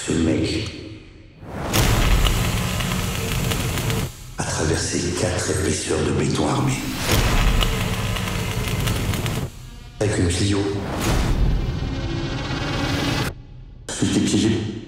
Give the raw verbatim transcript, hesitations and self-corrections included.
Ce mec a traversé quatre épaisseurs de béton armé. Avec une Clio. Je t'ai piégé.